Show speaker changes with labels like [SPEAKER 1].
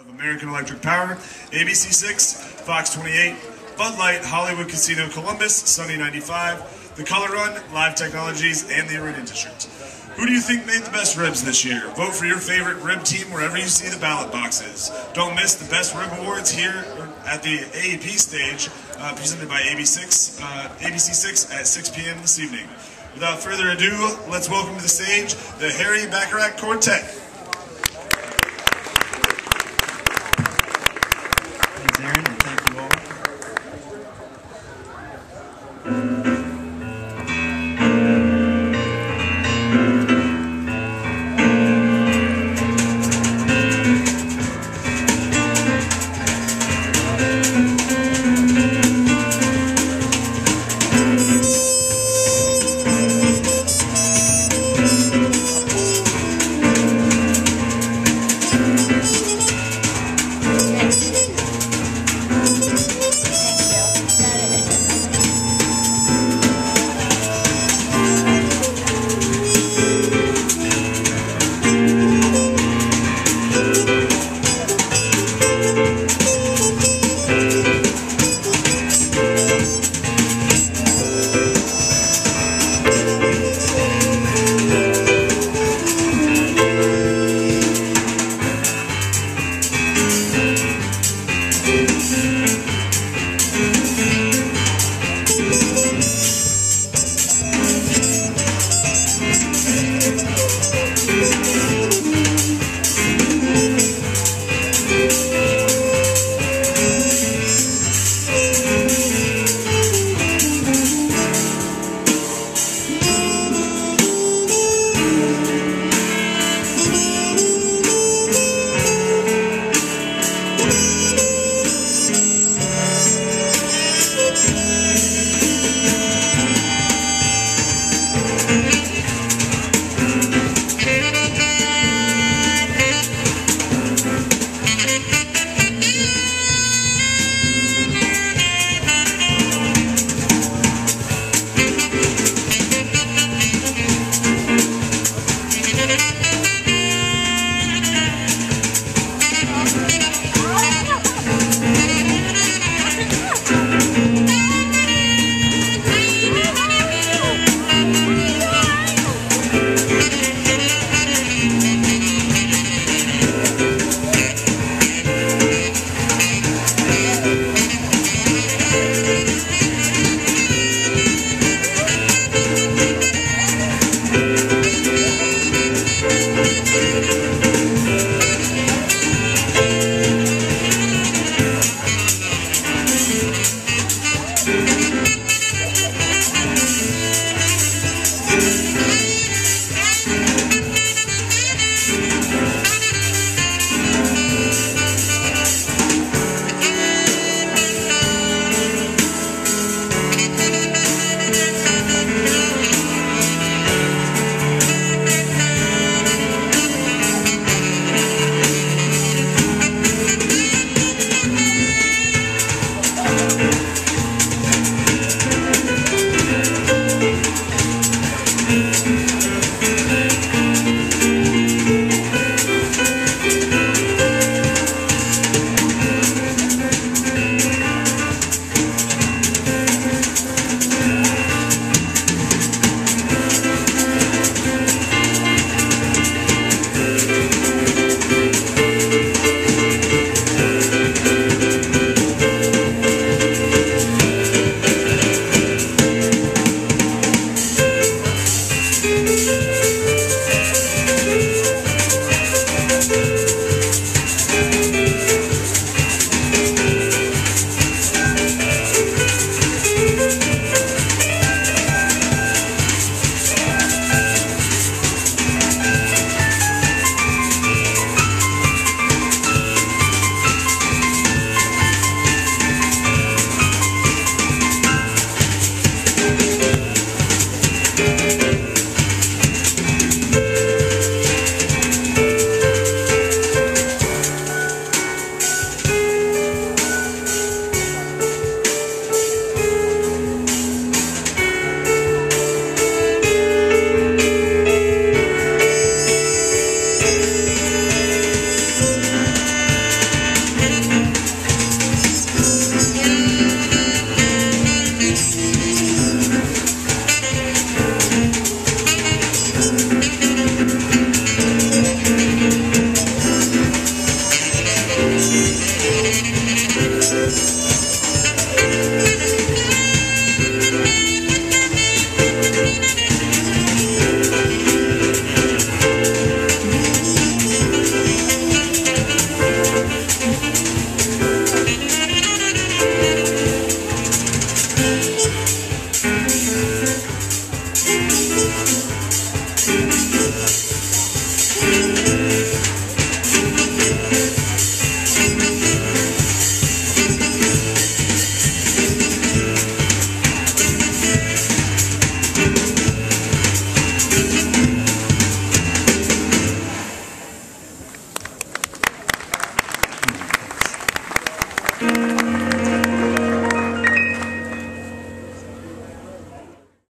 [SPEAKER 1] of American Electric Power, ABC6, Fox 28, Bud Light, Hollywood Casino Columbus, Sunny 95, The Color Run, Live Technologies, and the Arena District. Who do you think made the best ribs this year? Vote for your favorite rib team wherever you see the ballot boxes. Don't miss the Best Rib Awards here at the AEP stage, presented by ABC6 at 6 p.m. this evening. Without further ado, let's welcome to the stage the Bacharach Quartet.